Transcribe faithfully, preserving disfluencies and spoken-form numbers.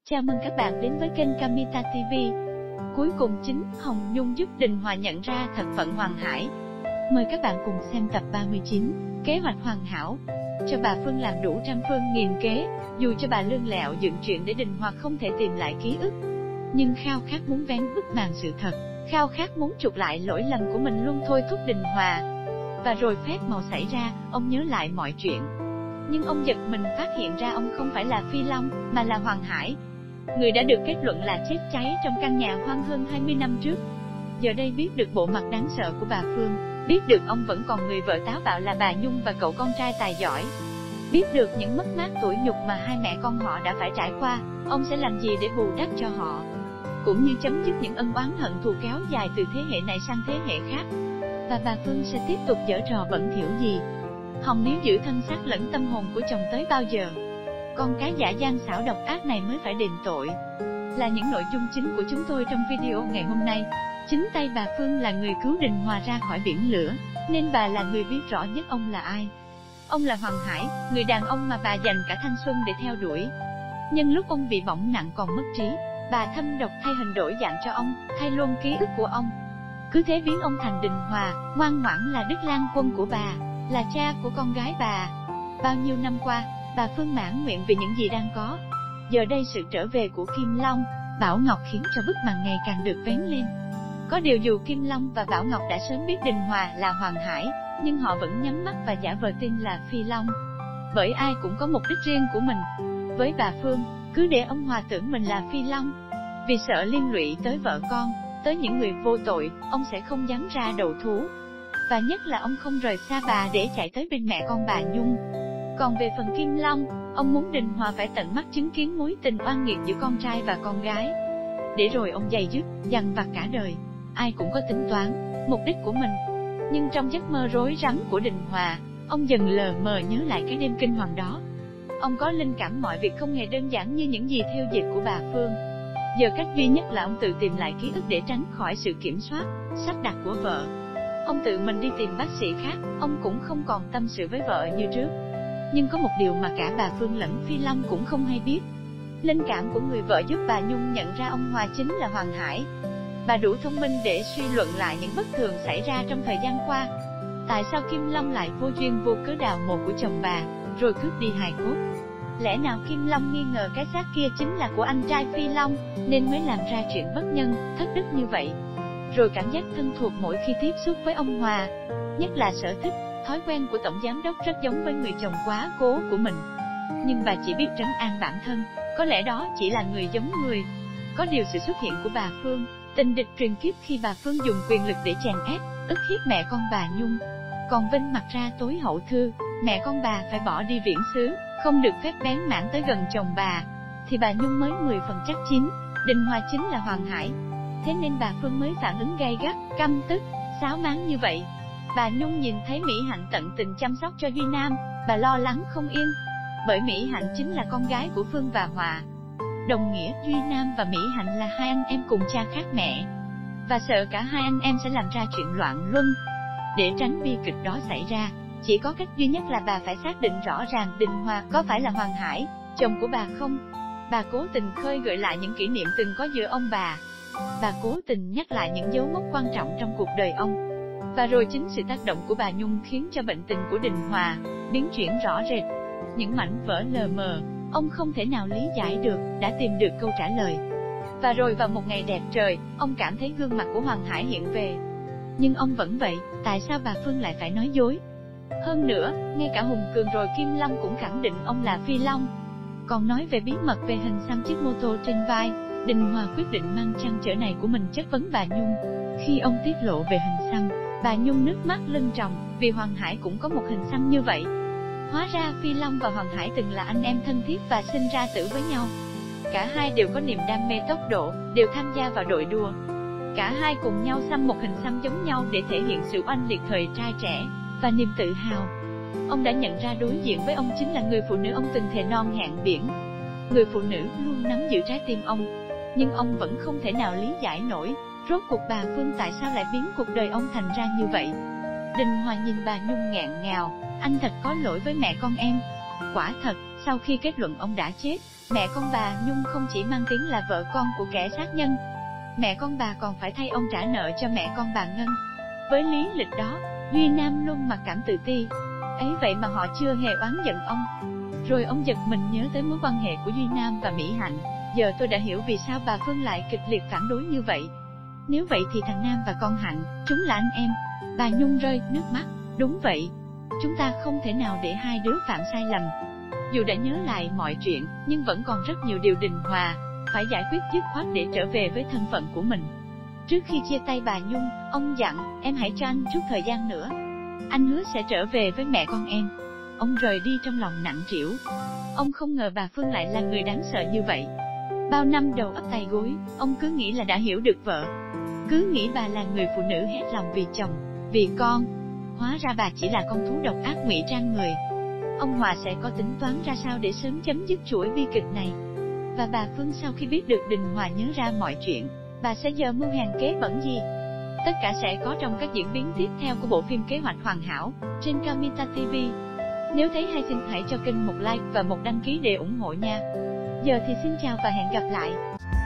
Chào mừng các bạn đến với kênh Kamita ti vi. Cuối cùng chính Hồng Nhung giúp Đình Hòa nhận ra thân phận Hoàng Hải. Mời các bạn cùng xem tập ba mươi chín, Kế hoạch hoàn hảo. Cho bà Phương làm đủ trăm phương nghìn kế, dù cho bà lương lẹo dựng chuyện để Đình Hòa không thể tìm lại ký ức. Nhưng khao khát muốn vén bức màn sự thật, khao khát muốn chuộc lại lỗi lầm của mình luôn thôi thúc Đình Hòa. Và rồi phép màu xảy ra, ông nhớ lại mọi chuyện. Nhưng ông giật mình phát hiện ra ông không phải là Phi Long, mà là Hoàng Hải. Người đã được kết luận là chết cháy trong căn nhà hoang hơn hai mươi năm trước. Giờ đây biết được bộ mặt đáng sợ của bà Phương, biết được ông vẫn còn người vợ táo bạo là bà Nhung và cậu con trai tài giỏi, biết được những mất mát tủi nhục mà hai mẹ con họ đã phải trải qua, ông sẽ làm gì để bù đắp cho họ, cũng như chấm dứt những ân oán hận thù kéo dài từ thế hệ này sang thế hệ khác. Và bà Phương sẽ tiếp tục giở trò bẩn thỉu gì? Hồng nếu giữ thân xác lẫn tâm hồn của chồng tới bao giờ? Con cái dã gian xảo độc ác này mới phải đền tội. Là những nội dung chính của chúng tôi trong video ngày hôm nay. Chính tay bà Phương là người cứu Đình Hòa ra khỏi biển lửa, nên bà là người biết rõ nhất ông là ai. Ông là Hoàng Hải, người đàn ông mà bà dành cả thanh xuân để theo đuổi. Nhưng lúc ông bị bỏng nặng còn mất trí, bà thâm độc thay hình đổi dạng cho ông, thay luôn ký ức của ông. Cứ thế biến ông thành Đình Hòa, ngoan ngoãn là Đức Lang Quân của bà, là cha của con gái bà. Bao nhiêu năm qua, bà Phương mãn nguyện vì những gì đang có. Giờ đây sự trở về của Kim Long, Bảo Ngọc khiến cho bức màn ngày càng được vén lên. Có điều dù Kim Long và Bảo Ngọc đã sớm biết Đình Hòa là Hoàng Hải, nhưng họ vẫn nhắm mắt và giả vờ tin là Phi Long. Bởi ai cũng có mục đích riêng của mình. Với bà Phương, cứ để ông Hòa tưởng mình là Phi Long. Vì sợ liên lụy tới vợ con, tới những người vô tội, ông sẽ không dám ra đầu thú. Và nhất là ông không rời xa bà để chạy tới bên mẹ con bà Nhung. Còn về phần Kim Long, ông muốn Đình Hòa phải tận mắt chứng kiến mối tình oan nghiệt giữa con trai và con gái. Để rồi ông dày dứt, dằn vặt cả đời. Ai cũng có tính toán, mục đích của mình. Nhưng trong giấc mơ rối rắm của Đình Hòa, ông dần lờ mờ nhớ lại cái đêm kinh hoàng đó. Ông có linh cảm mọi việc không hề đơn giản như những gì theo dệt của bà Phương. Giờ cách duy nhất là ông tự tìm lại ký ức để tránh khỏi sự kiểm soát, sắp đặt của vợ. Ông tự mình đi tìm bác sĩ khác, ông cũng không còn tâm sự với vợ như trước. Nhưng có một điều mà cả bà Phương lẫn Phi Long cũng không hay biết. Linh cảm của người vợ giúp bà Nhung nhận ra ông Hòa chính là Hoàng Hải. Bà đủ thông minh để suy luận lại những bất thường xảy ra trong thời gian qua. Tại sao Kim Long lại vô duyên vô cớ đào mộ của chồng bà, rồi cướp đi hài cốt? Lẽ nào Kim Long nghi ngờ cái xác kia chính là của anh trai Phi Long, nên mới làm ra chuyện bất nhân, thất đức như vậy? Rồi cảm giác thân thuộc mỗi khi tiếp xúc với ông Hòa, nhất là sở thích, thói quen của tổng giám đốc rất giống với người chồng quá cố của mình. Nhưng bà chỉ biết trấn an bản thân, có lẽ đó chỉ là người giống người. Có điều sự xuất hiện của bà Phương, tình địch truyền kiếp khi bà Phương dùng quyền lực để chèn ép, ức hiếp mẹ con bà Nhung. Còn vinh mặt ra tối hậu thư, mẹ con bà phải bỏ đi viễn xứ, không được phép bén mảng tới gần chồng bà, thì bà Nhung mới mười phần chắc chín, Đình Hòa chính là Hoàng Hải. Thế nên bà Phương mới phản ứng gay gắt, căm tức, sáo máng như vậy. Bà Nhung nhìn thấy Mỹ Hạnh tận tình chăm sóc cho Duy Nam, bà lo lắng không yên. Bởi Mỹ Hạnh chính là con gái của Phương và Hòa. Đồng nghĩa Duy Nam và Mỹ Hạnh là hai anh em cùng cha khác mẹ. Và sợ cả hai anh em sẽ làm ra chuyện loạn luân. Để tránh bi kịch đó xảy ra, chỉ có cách duy nhất là bà phải xác định rõ ràng Đình Hòa có phải là Hoàng Hải, chồng của bà không. Bà cố tình khơi gợi lại những kỷ niệm từng có giữa ông bà. Bà cố tình nhắc lại những dấu mốc quan trọng trong cuộc đời ông. Và rồi chính sự tác động của bà Nhung khiến cho bệnh tình của Đình Hòa biến chuyển rõ rệt. Những mảnh vỡ lờ mờ, ông không thể nào lý giải được, đã tìm được câu trả lời. Và rồi vào một ngày đẹp trời, ông cảm thấy gương mặt của Hoàng Hải hiện về. Nhưng ông vẫn vậy, tại sao bà Phương lại phải nói dối? Hơn nữa, ngay cả Hùng Cường rồi Kim Long cũng khẳng định ông là Phi Long. Còn nói về bí mật về hình xăm chiếc mô tô trên vai, Đình Hòa quyết định mang trăn trở này của mình chất vấn bà Nhung. Khi ông tiết lộ về hình xăm, bà Nhung nước mắt lưng tròng, vì Hoàng Hải cũng có một hình xăm như vậy. Hóa ra Phi Long và Hoàng Hải từng là anh em thân thiết và sinh ra tử với nhau. Cả hai đều có niềm đam mê tốc độ, đều tham gia vào đội đua. Cả hai cùng nhau xăm một hình xăm giống nhau để thể hiện sự oanh liệt thời trai trẻ và niềm tự hào. Ông đã nhận ra đối diện với ông chính là người phụ nữ ông từng thề non hẹn biển. Người phụ nữ luôn nắm giữ trái tim ông. Nhưng ông vẫn không thể nào lý giải nổi, rốt cuộc bà Phương tại sao lại biến cuộc đời ông thành ra như vậy. Đình Hòa nhìn bà Nhung ngẹn ngào, anh thật có lỗi với mẹ con em. Quả thật, Sau khi kết luận ông đã chết, mẹ con bà Nhung không chỉ mang tiếng là vợ con của kẻ sát nhân, mẹ con bà còn phải thay ông trả nợ cho mẹ con bà Ngân. Với lý lịch đó, Duy Nam luôn mặc cảm tự ti. Ấy vậy mà họ chưa hề oán giận ông. Rồi ông giật mình nhớ tới mối quan hệ của Duy Nam và Mỹ Hạnh. Giờ tôi đã hiểu vì sao bà Phương lại kịch liệt phản đối như vậy. Nếu vậy thì thằng Nam và con Hạnh, chúng là anh em. Bà Nhung rơi nước mắt. Đúng vậy. Chúng ta không thể nào để hai đứa phạm sai lầm. Dù đã nhớ lại mọi chuyện, nhưng vẫn còn rất nhiều điều đình hòa, phải giải quyết dứt khoát để trở về với thân phận của mình. Trước khi chia tay bà Nhung, ông dặn, em hãy cho anh chút thời gian nữa. Anh hứa sẽ trở về với mẹ con em. Ông rời đi trong lòng nặng trĩu. Ông không ngờ bà Phương lại là người đáng sợ như vậy. Bao năm đầu ấp tay gối, ông cứ nghĩ là đã hiểu được vợ. Cứ nghĩ bà là người phụ nữ hết lòng vì chồng, vì con. Hóa ra bà chỉ là con thú độc ác ngụy trang người. Ông Hòa sẽ có tính toán ra sao để sớm chấm dứt chuỗi bi kịch này. Và bà Phương sau khi biết được Đình Hòa nhớ ra mọi chuyện, bà sẽ giờ mưu hèn kế bẩn gì? Tất cả sẽ có trong các diễn biến tiếp theo của bộ phim Kế hoạch hoàn hảo trên Kamita ti vi. Nếu thấy hay xin hãy cho kênh một like và một đăng ký để ủng hộ nha. Giờ thì xin chào và hẹn gặp lại.